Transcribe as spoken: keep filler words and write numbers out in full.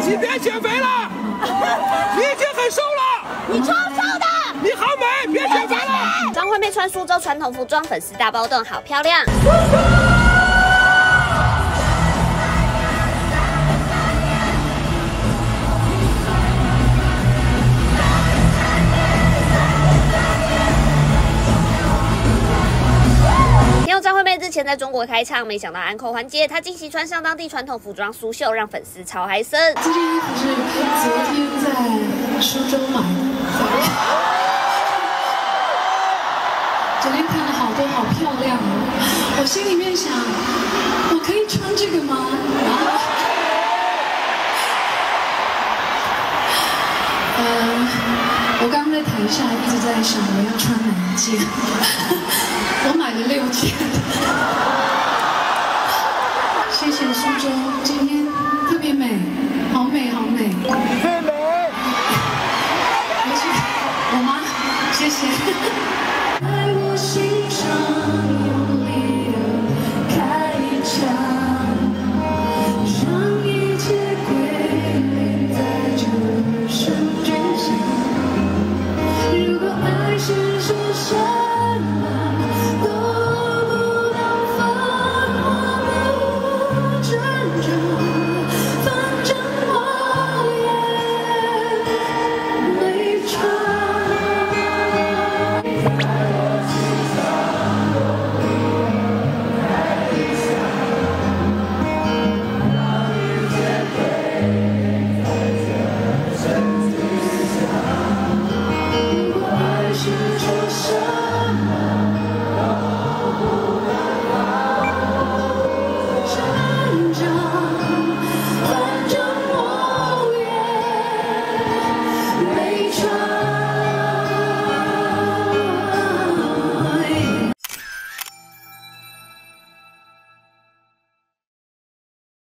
你别减肥了，你已经很瘦了。 你超瘦的， 你好美，别减肥了。 张惠妹穿苏州传统服装，粉丝大暴动，好漂亮。 张惠妹日前在中国开唱，没想到安扣环节，她惊喜穿上当地传统服装苏绣，让粉丝超嗨森。 这件衣服是昨天在苏州买的，昨天看了好多，好漂亮哦！我心里面想，我可以穿这个吗？然后，嗯，我刚刚在台下一直在想我要穿哪一件。 我买了六件，